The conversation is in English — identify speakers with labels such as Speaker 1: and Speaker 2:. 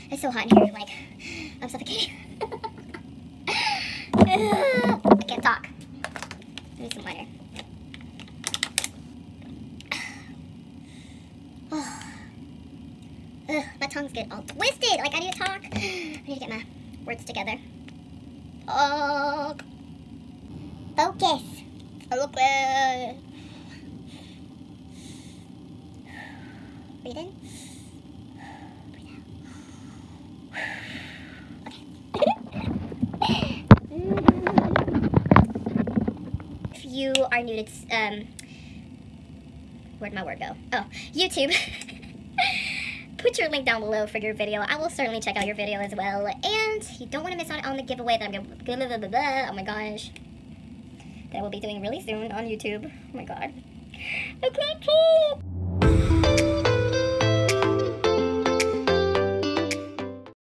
Speaker 1: It's so hot in here, like, I'm suffocating. I can't talk. I need some lighter. Oh. Ugh, my tongue's getting all twisted. Like, I need to talk. I need to get my words together. Oh. Focus. Focus. Breathe in. Breathe out. Okay. If you are new to, where'd my word go? Oh, YouTube. Put your link down below for your video. I will certainly check out your video as well. And you don't want to miss out on the giveaway that I'm going to, oh my gosh, that I will be doing really soon on YouTube. Oh my god. I can't talk.